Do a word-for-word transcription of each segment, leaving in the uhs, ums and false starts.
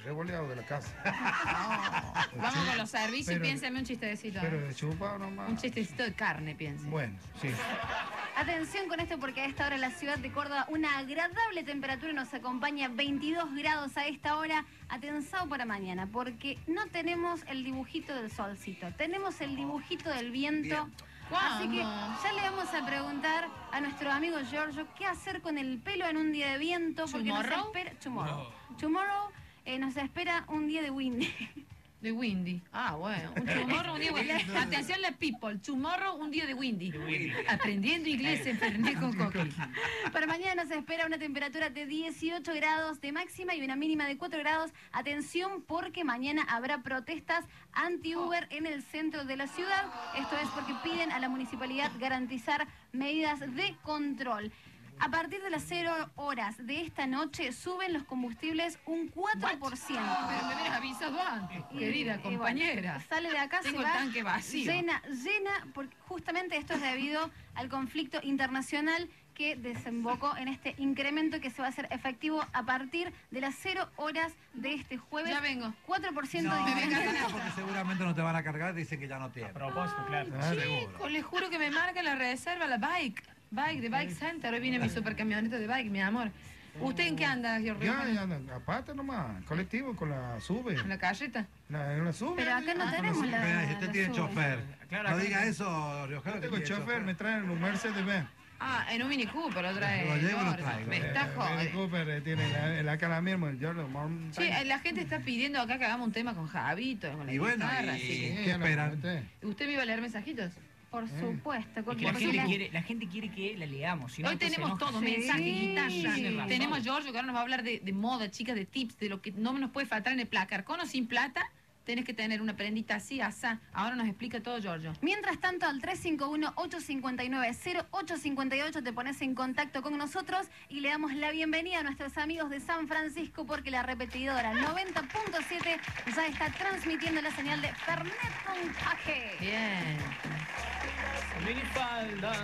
revoleado de la casa. No. Vamos con los servicios, pero, piénseme un chistecito. Pero de chupa nomás. Un chistecito de carne, piense. Bueno, sí. Atención con esto porque a esta hora en la ciudad de Córdoba una agradable temperatura nos acompaña, veintidós grados a esta hora. Atención para mañana porque no tenemos el dibujito del solcito, tenemos el dibujito del viento. viento. Así que ya le vamos a preguntar a nuestro amigo Giorgio qué hacer con el pelo en un día de viento. Porque nos espera, tomorrow. No. Tomorrow eh, nos espera un día de windy. De windy. Ah, bueno. Un tomorrow, un día de windy. Atención, la people. Tomorrow, un día de windy. De windy. Aprendiendo inglés en Fernet con Coqui. Para mañana nos espera una temperatura de dieciocho grados de máxima y una mínima de cuatro grados. Atención porque mañana habrá protestas anti-Uber en el centro de la ciudad. Esto es porque piden a la municipalidad garantizar medidas de control. A partir de las cero horas de esta noche suben los combustibles un cuatro por ciento. Pero me hubieras avisado antes, y, querida compañera. Bueno, sale de acá, Tengo se va el tanque vacío. Llena, llena, porque justamente esto es debido al conflicto internacional que desembocó en este incremento que se va a hacer efectivo a partir de las cero horas de este jueves. Ya vengo. cuatro por ciento no, de incremento. Porque seguramente no te van a cargar, dicen que ya no tienen. A propósito, claro. Ay, chico, les juro que me marca la reserva, la bike. Bike, de Bike Center. Hoy viene mi supercamioneta de bike, mi amor. ¿Usted en qué anda, Giorgio? Ya, ya anda, aparte nomás, colectivo, con la sube. ¿En la carreta? La, en la sube. Pero acá no ah, tenemos la, Espera, usted la tiene sube. chofer. Claro, no acá diga no. eso, Riojano. Yo tengo chofer, chofer, me traen un Mercedes Benz. Ah, en un Mini Cooper, otra vez. Lo llevo y lo traigo. Me está El jodiendo. Cooper eh, tiene la, la cara mismo, el Jordan. Sí, la gente está pidiendo acá que hagamos un tema con Javito, con la Y bueno, guitarra, y- así que... ¿qué esperan? ¿Usted me iba a leer mensajitos? Por supuesto. Es Coqui, que la, porque gente la- quiere, la gente quiere que la leamos. Si no, Hoy después se tenemos enoja. todo, Sí. mensajes, guitarra. Tiene razón. Tenemos Giorgio que ahora nos va a hablar de, de moda, chicas, de tips, de lo que no nos puede faltar en el placar. Con o sin plata, tenés que tener una prendita así, asá. Ahora nos explica todo Giorgio. Mientras tanto, al tres cinco uno, ocho cinco nueve, cero ocho cinco ocho te pones en contacto con nosotros y le damos la bienvenida a nuestros amigos de San Francisco porque la repetidora noventa punto siete ya está transmitiendo la señal de Fernet con Caje. Bien. Minifalda.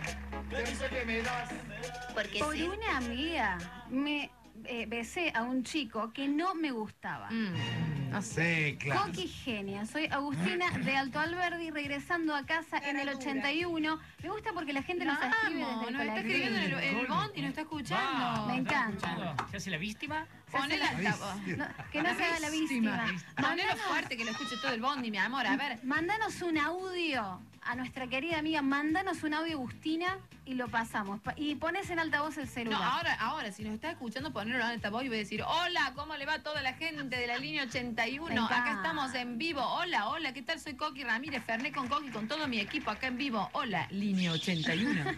Porque Por una amiga me eh, besé a un chico que no me gustaba. Mm, no sé. Sí, claro. Coqui genia, soy Agustina de Alto Alberdi, regresando a casa en el ochenta y uno. Me gusta porque la gente nos escribe desde Vamos, el nos está colectivo. escribiendo en el, el bondi, nos está escuchando. Va, Me ¿está encanta. escuchando? ¿Se hace la víctima? Pon el altavoz. No, que no se haga la víctima. Ponelo Mandanos- fuerte que lo escuche todo el bondi, mi amor. A ver. Mándanos un audio a nuestra querida amiga, mándanos un audio, Agustina, y lo pasamos. Pa- Y pones en altavoz el No, celular. ahora, ahora, si nos está escuchando, ponerlo en altavoz y voy a decir, hola, ¿cómo le va a toda la gente de la línea ochenta y Me uno? Acá encanta. estamos en vivo. Hola, hola, ¿qué tal? Soy Coqui Ramírez, Fernet con Coqui, con todo mi equipo acá en vivo. Hola, línea ochenta y uno.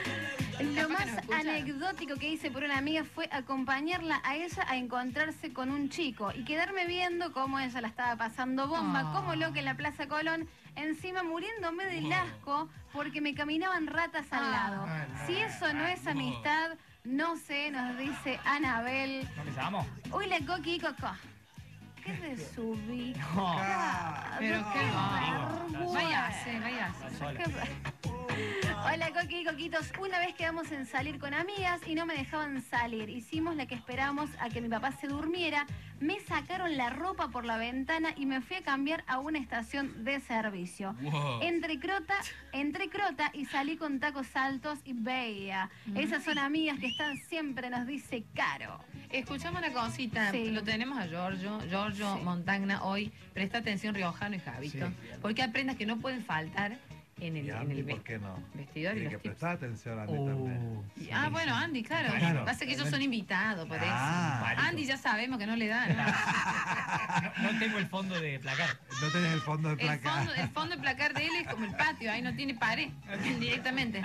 Lo Capaz más que nos escucha. anecdótico que hice por una amiga fue acompañarla a ella a encontrarse con un chico y quedarme viendo cómo ella la estaba pasando bomba, Ah. como loca en la Plaza Colón, encima muriéndome del asco porque me caminaban ratas al Ah. lado. Ah, no. Si eso no es amistad, no sé, nos dice Anabel. ¿No les amo? Uy, la Coqui Coco. Qué desubicada. Ah, Pero no. qué vergüenza. Váyase, váyase. Va sola. Qué- Hola Coqui y Coquitos, una vez quedamos en salir con amigas y no me dejaban salir. Hicimos la que esperábamos a que mi papá se durmiera, me sacaron la ropa por la ventana y me fui a cambiar a una estación de servicio. Wow. Entre crota, entre crota y salí con tacos altos y veía. Esas son amigas que están siempre, nos dice Caro. Escuchamos una cosita, Sí. lo tenemos a Giorgio, Giorgio Sí. Montagna hoy, presta atención Riojano y Javito, Sí. porque hay prendas que no pueden faltar en el, Y en Andy, el ¿por vest- qué no? vestidor y Tiene los que tips. prestar atención a Andy Uh. también. Y- Ah, bueno, Andy, claro. Claro. Pasa que ellos son invitados, por Ah. eso. Andy ya sabemos que no le dan. No, no tengo el fondo de placar. No tenés el fondo de El placa. fondo, el fondo de placar de él es como el patio, ahí no tiene pared, directamente.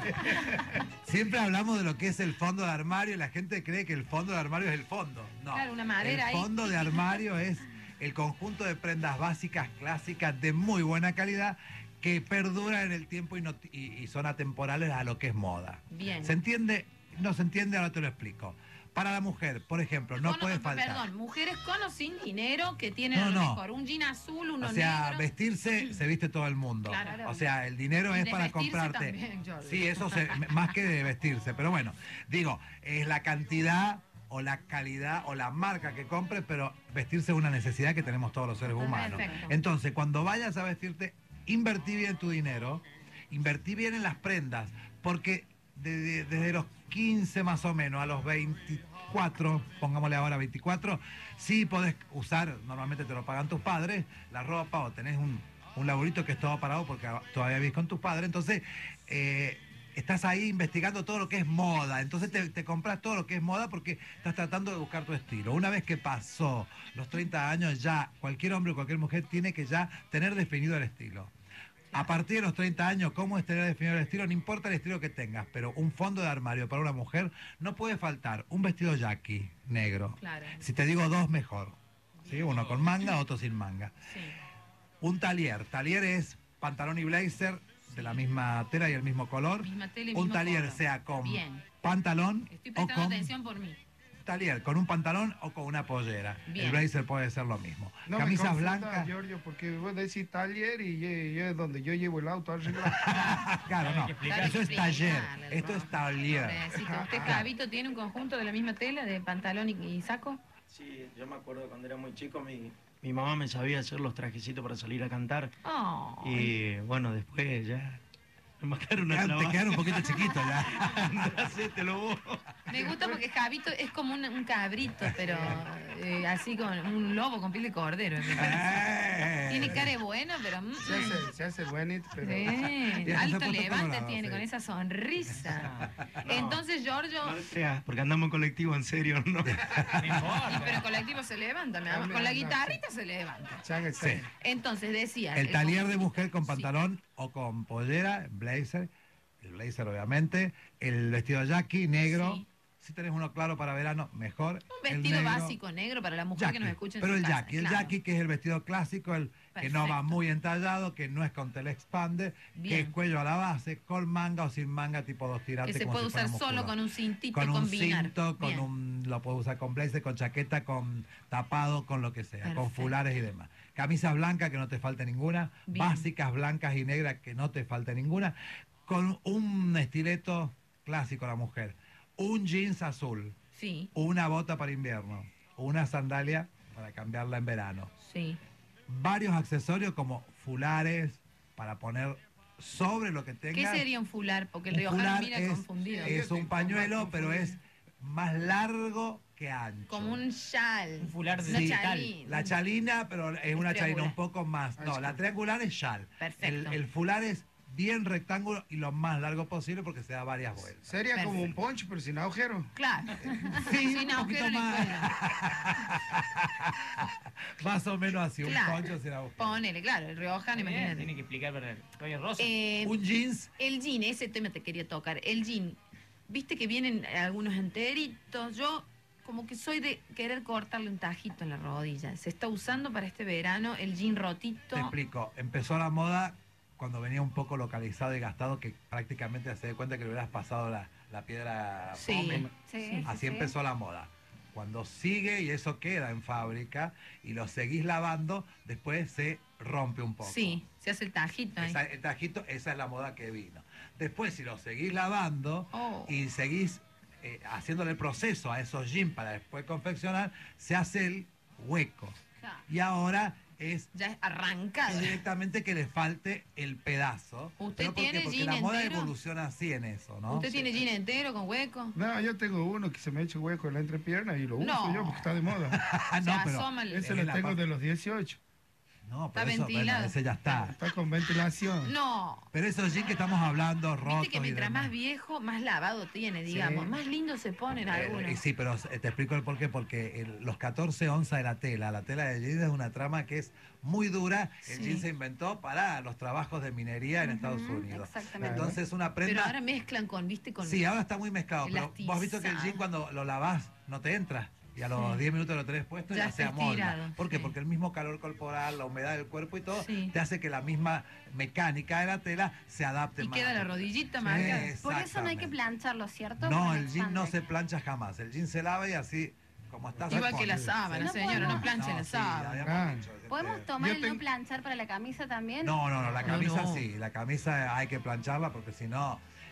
Siempre hablamos de lo que es el fondo de armario y la gente cree que el fondo de armario es el fondo. No. Claro, una madera ahí. El fondo de armario es el conjunto de prendas básicas, clásicas, de muy buena calidad, que perduran en el tiempo y, no- y- y son atemporales a lo que es moda. Bien. ¿Se entiende? No se entiende, ahora te lo explico. Para la mujer, por ejemplo, no Con o- puede faltar. Perdón, mujeres con o sin dinero que tienen No, a lo no. mejor un jean azul, uno O sea, negro. vestirse se viste todo el mundo. Claro. O sea, el dinero Y es para desvestirse comprarte. también, Jordi. Sí, eso se- más que de vestirse. Pero bueno, digo, es la cantidad o la calidad o la marca que compres, pero vestirse es una necesidad que tenemos todos los seres humanos. Perfecto. Entonces, cuando vayas a vestirte, invertí bien tu dinero, invertí bien en las prendas, porque de- de- desde los quince más o menos a los veinticuatro, pongámosle ahora veinticuatro, sí podés usar, normalmente te lo pagan tus padres, la ropa, o tenés un, un laburito que es todo parado porque todavía vivís con tus padres, entonces eh, estás ahí investigando todo lo que es moda, entonces te, te compras todo lo que es moda porque estás tratando de buscar tu estilo. Una vez que pasó los treinta años, ya cualquier hombre o cualquier mujer tiene que ya tener definido el estilo. A partir de los treinta años, ¿cómo es tener definido el estilo? No importa el estilo que tengas, pero un fondo de armario para una mujer no puede faltar un vestido yaqui negro. Claro. Si te digo dos, mejor. ¿Sí? Uno con manga, otro sin manga. Sí. Un talier. Talier es pantalón y blazer de la misma tela y el mismo color. Misma tela y Un mismo talier color. sea con Bien. pantalón Estoy o prestando con atención por mí. talier, con un pantalón o con una pollera. Bien. El blazer puede ser lo mismo. No Camisas me confundas, blancas. Giorgio, porque vos decís taller y yo, yo es donde yo llevo el auto arreglado. Claro, Hay no. que explicar. Eso es taller. Explicarle, Esto es ¿no? taller. Pobrecito. ¿Usted, Javito, tiene un conjunto de la misma tela, de pantalón y, y saco? Sí, yo me acuerdo cuando era muy chico, mi, mi mamá me sabía hacer los trajecitos para salir a cantar. Oh. Y bueno, después ya me mataron una Te trabaja. quedaron un poquito chiquitos ya. Hacételo vos. Me gusta porque Javito es como un, un cabrito, pero eh, así con un lobo con piel de cordero. me parece. Eh. Tiene cara de bueno, pero... mm, Se hace, se hace buenito, pero... sí, Tiene alto ese punto levante colorado, tiene sí. con esa sonrisa. Entonces, Giorgio... No sea, porque andamos en colectivo, en serio, ¿no? No Y, importa. pero colectivo se levanta, mi amor. Con la guitarrita se levanta. Changa, Sí. Entonces, decía... El talier de conjunto- mujer con Sí. pantalón o con pollera, blazer, el blazer obviamente, el vestido yaqui negro. Sí. Si tenés uno claro para verano, mejor. Un El vestido negro, básico negro para la mujer yaqui, que nos escucha en pero su el casa, yaqui, el claro. yaqui que es el vestido clásico, el que no va Perfecto. muy entallado, que no es con tela expande, que Bien. es cuello a la base, con manga o sin manga, tipo dos Que tirantes. se como puede si fuera usar solo musculoso. con un cintito Con y un combinar. cinto, con Bien. un, lo puedo usar con blazer, con chaqueta, con tapado, con lo que sea, con Perfecto. fulares y demás. Camisas blancas que no te falte ninguna, Bien. básicas blancas y negras que no te falte ninguna, con un estileto clásico la mujer, un jeans azul, Sí, una bota para invierno, una sandalia para cambiarla en verano, sí. varios accesorios como fulares para poner sobre lo que ¿Qué tengas. sería un fular? Porque el Un riojano fular mira es- confundido. Es un pañuelo, pero es más largo que ancho. Como un chal. Un fular de Una Sí. chalina. La chalina, pero es una chalina un poco más. Ah, No, es la que- triangular es chal. Perfecto. El, el fular es bien rectángulo y lo más largo posible porque se da varias vueltas. Sería como un poncho, pero sin agujero. Claro. Sí, Sin un agujero poquito en el más. cuello. Más o menos así, Claro. un poncho sin agujero. Ponele, claro, el riojano, Tiene imagínate. que explicar para el Roger Rosa. Eh, Un jeans, el jean, ese tema te quería tocar. El jean, viste que vienen algunos enteritos. Yo como que soy de querer cortarle un tajito en la rodilla. Se está usando para este verano el jean rotito. te explico. Empezó la moda cuando venía un poco localizado y gastado que prácticamente se da cuenta que le hubieras pasado la, la piedra Sí. foamy. Sí, Sí. Así sí. empezó la moda. Cuando sigue y eso queda en fábrica y lo seguís lavando, después se rompe un poco. Sí, se hace el tajito ahí. Esa, el tajito, esa es la moda que vino. Después, si lo seguís lavando Oh. y seguís eh, haciéndole el proceso a esos jeans para después confeccionar, se hace el hueco. Claro. Y ahora es Ya es arrancado. es directamente que le falte el pedazo. ¿Usted ¿Pero por qué? tiene Porque jean la moda entero? evoluciona así en eso, ¿no? ¿Usted tiene jean entero con hueco? No, yo tengo uno que se me ha hecho hueco en la entrepierna y lo uso No. yo porque está de moda. Ah, no, Se pero asoma el- Ese es lo la tengo parte- de los dieciocho. No, Está pero eso, bueno, ventilado. ese ya está. Está con ventilación. No. Pero esos jeans que estamos hablando, rotos Viste que y mientras demás. más viejo, más lavado tiene, digamos. Sí. Más lindo se ponen Eh, algunos. eh, sí, pero eh, te explico el porqué. Porque el- los catorce onzas de la tela, la tela de jeans es una trama que es muy dura. El Sí. jean se inventó para los trabajos de minería en Estados Ujú, Unidos. exactamente. Entonces una prenda... Pero ahora mezclan con, viste, con... Sí, ahora está muy mezclado, pero vos has visto que el Elastizado. jean cuando lo lavás no te entra. Y a los Sí. diez minutos lo tenés puesto Ya ya, se está amolda. estirado, ¿Por qué? sí. Porque el mismo calor corporal, la humedad del cuerpo y todo, Sí. te hace que la misma mecánica de la tela se adapte Y más. queda la rodillita Sí, marcada. Por eso no hay que exactamente. plancharlo, ¿cierto? No, Para el jean no expande. se plancha jamás. El jean se lava y así, como está... se Igual que pone. la sábana, No señora, no podemos- planche la No, sí, sábana. habíamos Ah. dicho, este- ¿Podemos tomar Yo el no tengo- planchar para la camisa también? No, no, no, la No, camisa no. sí, la camisa hay que plancharla porque si no...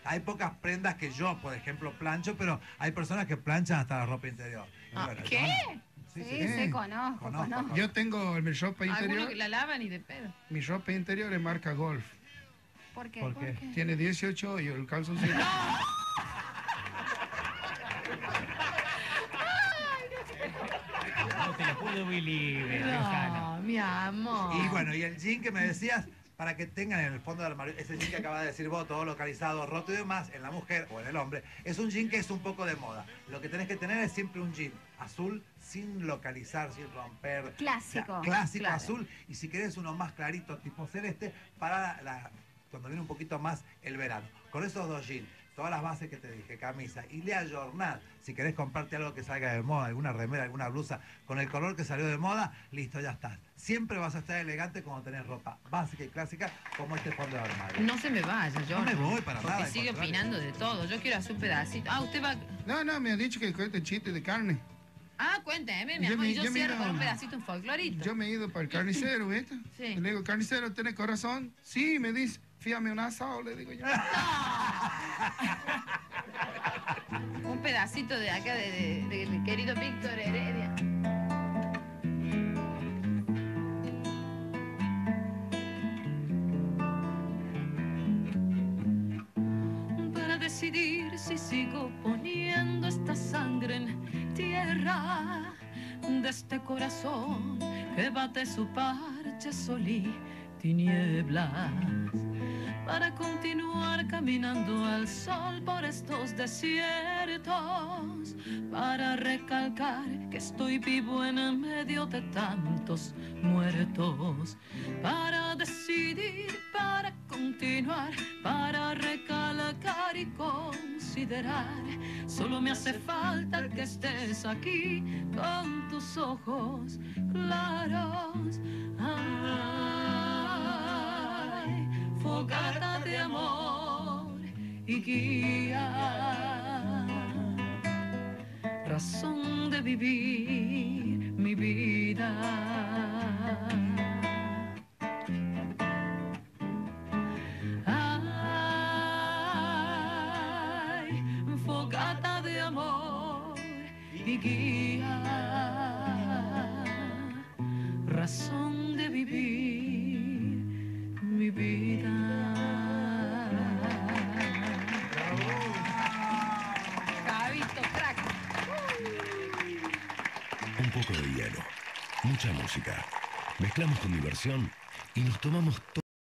hay pocas prendas que yo, por ejemplo, plancho, pero hay personas que planchan hasta la ropa interior. Y Ah, bueno, ¿qué? yo no. Sí, Sí, sí, sí. conozco, Conozco, conozco. Yo tengo mi ropa Algunos interior. que la lavan y de pedo. Mi ropa interior es marca Golf. ¿Por qué? ¿Por qué? Tiene dieciocho y el calzoncillo. No te lo puedo believe, Riojano. No, mi amor. Y bueno, y el jean que me decías, para que tengan en el fondo del armario, ese jean que acabas de decir vos, todo localizado, roto y demás, en la mujer o en el hombre, es un jean que es un poco de moda. Lo que tenés que tener es siempre un jean azul, sin localizar, sin romper. Clásico. O sea, clásico Claro. azul. Y si querés uno más clarito, tipo celeste, para la, cuando viene un poquito más el verano. Con esos dos jeans, todas las bases que te dije, camisa y le ayornás, si querés comprarte algo que salga de moda, alguna remera, alguna blusa, con el color que salió de moda, listo, ya estás. Siempre vas a estar elegante cuando tenés ropa básica y clásica como este fondo de armario. No se me vaya, yo. No me voy para porque nada, al sigue contrario. opinando de todo. Yo quiero hacer un pedacito. Ah, usted va. No, no, me ha dicho que cuente chiste de carne. Ah, cuénteme, mi Yo amor. me- Y yo, yo me cierro iba- con un pedacito en folclorito. Yo me he ido para el carnicero, ¿viste? Sí. Y le digo, carnicero, ¿tiene corazón? Sí, me dice, fíjame un asado, le digo yo. Un pedacito de acá de- de- del querido Víctor Heredia. Para decidir si sigo poniendo esta sangre en tierra de este corazón que bate su parche sol y tinieblas, para continuar caminando al sol por estos desiertos, para recalcar que estoy vivo en medio de tantos muertos, para decidir, para continuar, para recalcar y considerar. Solo me hace falta que estés aquí con tus ojos claros. Ay, fogata de amor y guía, razón de vivir mi vida. Ay, fogata de amor y guía, razón de vivir mi vida. Cabito, crack. Un poco de hielo, mucha música. Mezclamos con diversión y nos tomamos todo.